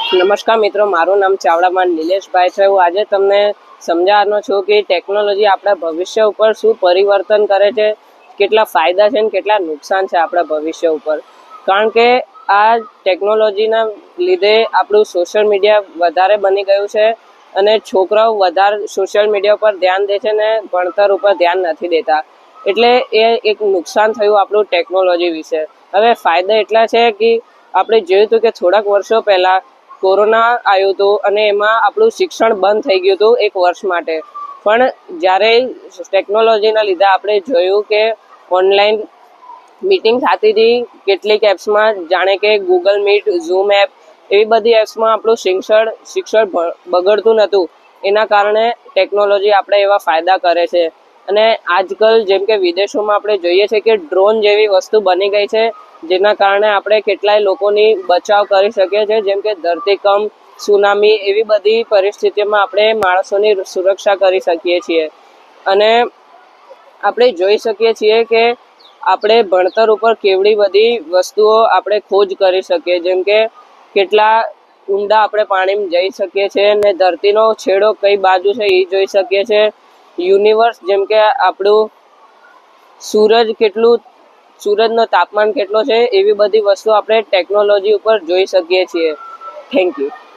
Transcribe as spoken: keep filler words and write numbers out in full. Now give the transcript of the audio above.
નમસ્કાર મિત્રો, મારું નામ ચાવડામાન નિલેશભાઈ છે। હું આજે તમને સમજાવવાનો છું કે ટેકનોલોજી આપણા ભવિષ્ય ઉપર શું પરિવર્તન કરે છે, કેટલા ફાયદા છે અને કેટલા નુકસાન છે આપણા ભવિષ્ય ઉપર। કારણ કે આ ટેકનોલોજીના લીધે આપણું સોશિયલ મીડિયા વધારે બની ગયું છે અને છોકરાઓ વધારે સોશિયલ મીડિયા ઉપર ધ્યાન દે છે ને ભણતર ઉપર ધ્યાન નથી દેતા, એટલે એ એક નુકસાન થયું આપણું ટેકનોલોજી વિશે। હવે ફાયદા એટલા છે કે આપણે જોયું હતું કે થોડાક વર્ષો પહેલાં કોરોના આવ્યું હતું અને એમાં આપણું શિક્ષણ બંધ થઈ ગયું હતું એક વર્ષ માટે। પણ જ્યારે ટેકનોલોજીના લીધે આપણે જોયું કે ઓનલાઈન મીટિંગ થતી હતી કેટલીક એપ્સમાં, જાણે કે ગૂગલ મીટ, ઝૂમ એપ, એવી બધી એપ્સમાં આપણું શિક્ષણ શિક્ષણ બગડતું નહોતું। એના કારણે ટેકનોલોજી આપણે એવા ફાયદા કરે છે। અને આજકાલ જેમ કે વિદેશોમાં આપણે જોઈએ છીએ કે ડ્રોન જેવી વસ્તુ બની ગઈ છે, જેના કારણે આપણે કેટલાય લોકોની બચાવ કરી શકીએ છીએ, જેમ કે ધરતીકંપ, સુનામી, એવી બધી પરિસ્થિતિમાં આપણે માણસોની સુરક્ષા કરી શકીએ છીએ। અને આપણે જોઈ શકીએ છીએ કે આપણે ભણતર ઉપર કેવડી બધી વસ્તુઓ આપણે ખોજ કરી શકીએ, જેમ કે કેટલા ઊંડા આપણે પાણીમાં જઈ શકીએ છીએ અને ધરતીનો છેડો કઈ બાજુ છે એ જોઈ શકીએ છીએ। યુનિવર્સ, જેમ કે આપણું સૂરજ કેટલું સૂરજનો તાપમાન કેટલો છે, એવી બધી વસ્તુ આપણે ટેકનોલોજી ઉપર જોઈ શકીએ છીએ। Thank you.